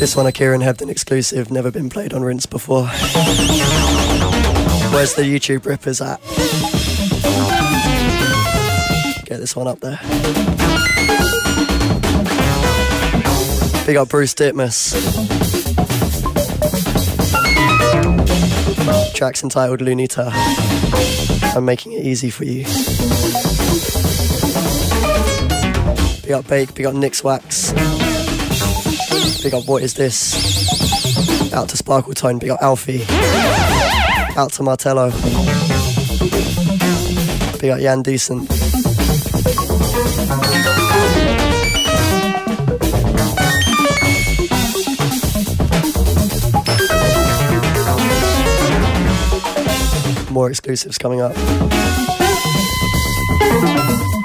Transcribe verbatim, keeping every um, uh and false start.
This one a Kieran Hebden exclusive, never been played on Rinse before. Where's the YouTube rippers at? Get this one up there. Big up Bruce Ditmas. Track's entitled Lonita. I'm making it easy for you. Big up Bake, big up Nick's Wax. Big up What Is This? Out to Sparkle Tone, big up Alfie. Out to Martello. Big up Jan Decent. More exclusives coming up.